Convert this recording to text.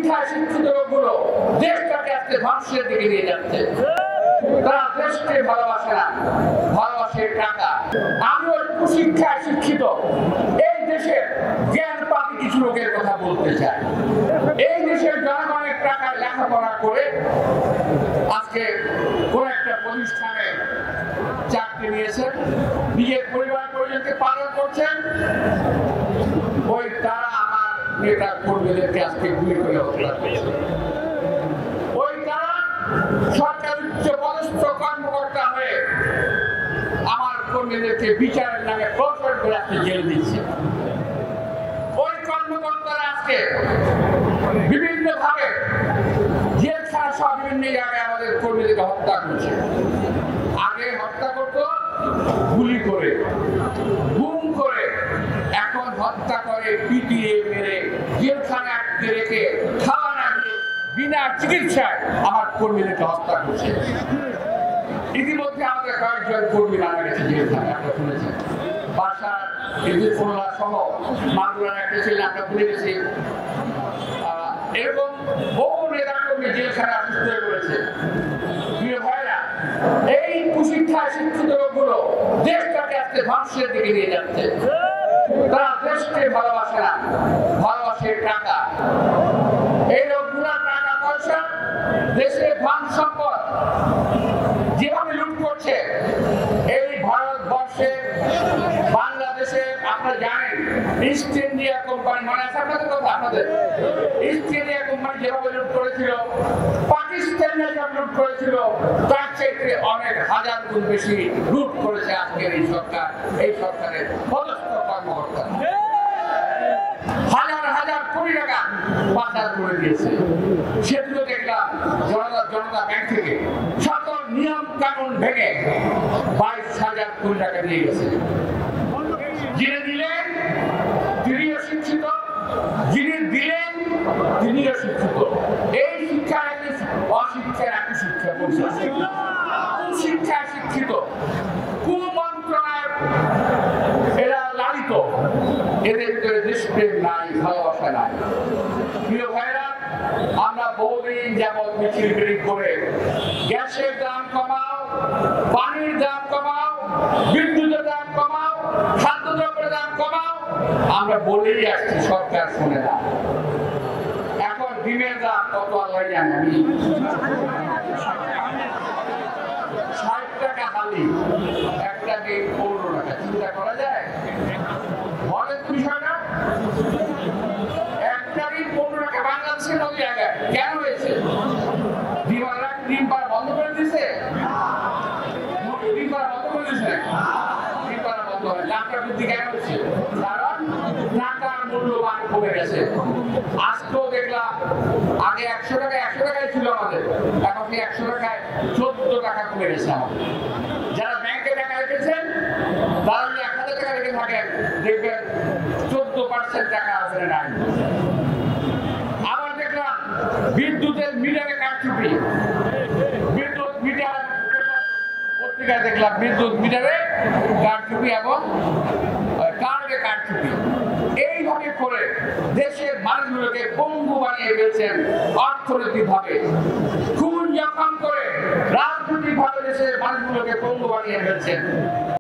কুশিক্ষায় শিক্ষিত লোকগুলো দেশটাকে আজকে ধ্বংসের দিকে নিয়ে যাচ্ছে। তারা দেশকে ভালোবাসে না, ভালোবাসে টাকা। আমিও কুশিক্ষায় শিক্ষিত এই দেশের জ্ঞান পাপি কিছু লোকের কথা বলতে চাই। এই দেশের জনগণের টাকায় লেখাপড়া করে আজকে কোন একটা প্রতিষ্ঠানে চাকরি নিয়েছেন, নিজের পরিবার পরিজনকে পালন করছেন, ওই তারা আমার নেতা কর্মীদেরকে আজকে গুলি করে হত্যা করেছে। ওই তারা সরকার উচ্চ পদস্থ কর্মকর্তা হয়ে আমার কর্মীদেরকে বিচারের নামে প্রচার করে আজকে জেল দিচ্ছে। ওই কর্মকর্তারা আজকে বিভিন্ন ভাবে জেলখানা সহ বিভিন্ন জায়গায় আমাদের কর্মীদেরকে হত্যা করছে। আগে হত্যা করতো গুলি করে, গুম করে, এখন হত্যা করে পিটিয়ে মেরে জেলখানায় আটকে রেখে খাওয়া না দিয়ে বিনা চিকিৎসায় আমার কর্মীদেরকে হত্যা করছে। ইতিমধ্যে আমাদের কয়েকজন কর্মী মারা গেছে জেলখানায়, আমরা শুনেছেন। বাসার খুলনা সহ মাগুরার একটা ছিলেন, আমরা ভুলে গেছি। এরকম বহু নেতা কর্মী জেলখানায় অসুস্থ হয়ে পড়েছে। প্রিয় ভাইরা, এই কুশিক্ষায় শিক্ষিত লোকগুলো দেশটাকে আজকে ধ্বংসের দিকে নিয়ে যাচ্ছে। তারা দেশকে ভালোবাসে না, ভালোবাসে টাকা। এই লোকগুলো টাকা পয়সা, দেশের ধন সম্পদ যেভাবে লুট করছে, এই ভারতবর্ষে বাংলাদেশে আপনারা জানেন ইস্ট ইন্ডিয়া কোম্পানি, মনে আছে আপনাদের কথা? আপনাদের ইস্ট ইন্ডিয়া কোম্পানি যেভাবে লুট করেছিল, পাকিস্তানে যেভাবে লুট করেছিল, তার চাইতে অনেক হাজার গুণ বেশি লুট করেছে আজকের এই সরকার, এই সরকারের পদস্থ কর্মকর্তা। হাজার হাজার কোটি টাকা পাচার করে দিয়েছে। সেগুলো দেখলাম জনতা ব্যাংক থেকে সকল নিয়ম কানুন ভেঙে 22,000 কোটি টাকা নিয়ে গেছে। যিনি দিলেন তিনিও শিক্ষিত, যিনি দিলেন তিনিও শিক্ষিত। এই শিক্ষা অশিক্ষার একই শিক্ষা বলছে। শিক্ষা শিক্ষিত, কুমন্ত্রণায় এরা লালিত, এদের ভিতরে দেশপ্রেম নাই, ভালোবাসা নাই। প্রিয় ভাইরা, আমরা বহুদিন যাবৎ মিছিল মিটিং করে গ্যাসের দাম কমাও, পানির দাম কমাও, বিদ্যুতের দাম কমাও, খাদ্যদ্রব্যের দাম কমাও আমরা বলেই আসছি, সরকার শুনে না। এখন ডিমের দাম কত আল্লাহ জানে, আমি 60 টাকা হালি, একটা ডিম 15 টাকা। চিন্তা করা যায়? বলেন বিষয়টা, একটা ডিম 15 টাকা বাংলাদেশের মতো জায়গায় কেন হয়েছে? ডিম পাড়া বন্ধ করে দিচ্ছে, ডিম পাড়া বন্ধ করে দিচ্ছে, ডিম পাড়া বন্ধ হয়। টাকা বৃদ্ধি কেন হচ্ছে? কারণ টাকার মূল্যমান কমে গেছে। আজকেও দেখলাম আগে 100 টাকায় ছিল আমাদের, এখন 100 টাকায় 14 টাকা কমে গেছে আমাদের। যারা ব্যাংকে টাকা রেখেছেন তারা যদি 1000 টাকা রেখে থাকেন, দেখবেন 14% টাকা আসলে নাই। আবার দেখলাম বিদ্যুতের মিটারে কারচুপি, বিদ্যুৎ মিটার পত্রিকায় দেখলাম বিদ্যুৎ মিটারে কারচুপি এবং কার্ডে কারচুপি। এইভাবে করে দেশের মানুষগুলোকে পঙ্গু বানিয়ে ফেলছেন অর্থনৈতিক ভাবে। খুন জখম করে রাজনৈতিক ভাবে দেশের মানুষগুলোকে পঙ্গু বানিয়ে ফেলছেন।